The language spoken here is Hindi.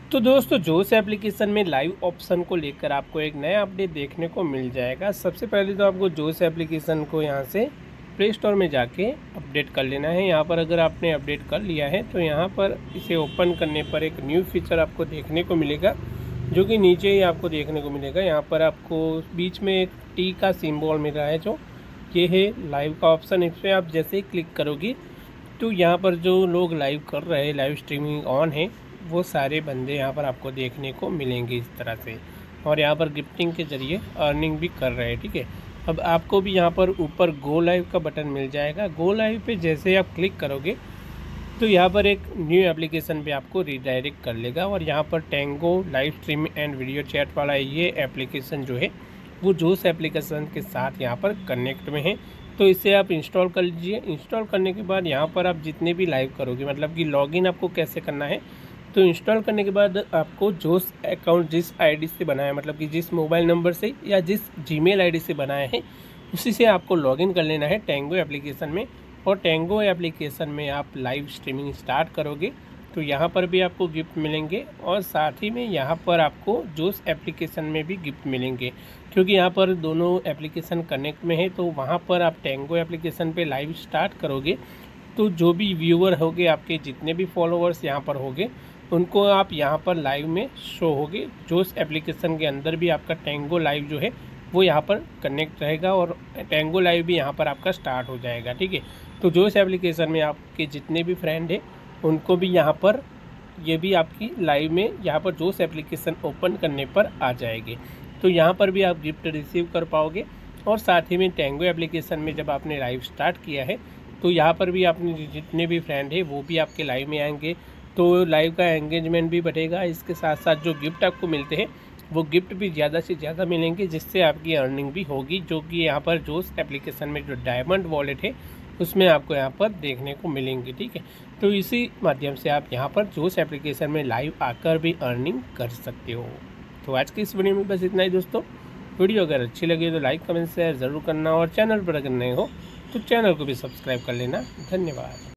तो दोस्तों जोश एप्लीकेशन में लाइव ऑप्शन को लेकर आपको एक नया अपडेट देखने को मिल जाएगा। सबसे पहले तो आपको जोश एप्लीकेशन को यहाँ से प्ले स्टोर में जाके अपडेट कर लेना है। यहाँ पर अगर आपने अपडेट कर लिया है तो यहाँ पर इसे ओपन करने पर एक न्यू फीचर आपको देखने को मिलेगा, जो कि नीचे ही आपको देखने को मिलेगा। यहाँ पर आपको बीच में एक टी का सिम्बॉल मिल रहा है, जो ये है लाइव का ऑप्शन। इस पर आप जैसे ही क्लिक करोगे तो यहाँ पर जो लोग लाइव कर रहे हैं, लाइव स्ट्रीमिंग ऑन है, वो सारे बंदे यहाँ पर आपको देखने को मिलेंगे इस तरह से। और यहाँ पर गिफ्टिंग के ज़रिए अर्निंग भी कर रहे हैं। ठीक है, अब आपको भी यहाँ पर ऊपर गो लाइव का बटन मिल जाएगा। गो लाइव पे जैसे आप क्लिक करोगे तो यहाँ पर एक न्यू एप्लीकेशन पे आपको रिडायरेक्ट कर लेगा। और यहाँ पर Tango live stream and video chat वाला ये एप्लीकेशन जो है वो जोश एप्लीकेशन के साथ यहाँ पर कनेक्ट में है। तो इसे आप इंस्टॉल कर लीजिए। इंस्टॉल करने के बाद यहाँ पर आप जितने भी लाइव करोगे, मतलब कि लॉगिन आपको कैसे करना है, तो इंस्टॉल करने के बाद आपको जोश अकाउंट जिस आईडी से बनाया, मतलब कि जिस मोबाइल नंबर से या जिस जीमेल आईडी से बनाया है, उसी से आपको लॉगिन कर लेना है टैंगो एप्लीकेशन में। और टैंगो एप्लीकेशन में आप लाइव स्ट्रीमिंग स्टार्ट करोगे तो यहाँ पर भी आपको गिफ्ट मिलेंगे, और साथ ही में यहाँ पर आपको जोश एप्लीकेशन में भी गिफ्ट मिलेंगे। क्योंकि यहाँ पर दोनों एप्लीकेशन कनेक्ट में है, तो वहाँ पर आप टैंगो एप्लीकेशन पे लाइव स्टार्ट करोगे तो जो भी व्यूअर होंगे, आपके जितने भी फॉलोअर्स यहाँ पर होंगे, उनको आप यहाँ पर लाइव में शो होगे। जोश एप्लीकेशन के अंदर भी आपका टैंगो लाइव जो है वो यहाँ पर कनेक्ट रहेगा, और टैंगो लाइव भी यहाँ पर आपका स्टार्ट हो जाएगा। ठीक है, तो जोश एप्लीकेशन में आपके जितने भी फ्रेंड हैं उनको भी यहाँ पर ये भी आपकी लाइव में यहाँ पर जोश एप्लीकेशन ओपन करने पर आ जाएगी। तो यहाँ पर भी आप गिफ्ट रिसीव कर पाओगे। और साथ ही में टैंगो एप्लीकेशन में जब आपने लाइव स्टार्ट किया है तो यहाँ पर भी आपने जितने भी फ्रेंड हैं वो भी आपके लाइव में आएंगे, तो लाइव का एंगेजमेंट भी बढ़ेगा। इसके साथ साथ जो गिफ्ट आपको मिलते हैं वो गिफ्ट भी ज़्यादा से ज़्यादा मिलेंगे, जिससे आपकी अर्निंग भी होगी, जो कि यहाँ पर जोश एप्लीकेशन में जो डायमंड वॉलेट है उसमें आपको यहाँ पर देखने को मिलेंगे। ठीक है, तो इसी माध्यम से आप यहाँ पर जोश एप्लीकेशन में लाइव आकर भी अर्निंग कर सकते हो। तो आज की इस वीडियो में बस इतना ही दोस्तों। वीडियो अगर अच्छी लगे तो लाइक कमेंट शेयर ज़रूर करना, और चैनल पर अगर नए हो तो चैनल को भी सब्सक्राइब कर लेना। धन्यवाद।